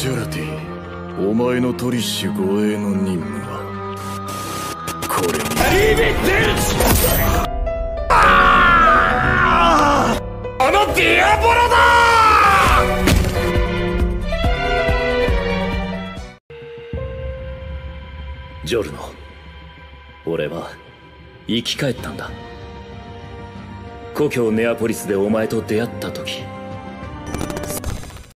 ジュラティ、お前のトリッシュ護衛の任務はこれに。 あのディアボロだ。ジョルノ、俺は生き返ったんだ。故郷ネアポリスでお前と出会った時、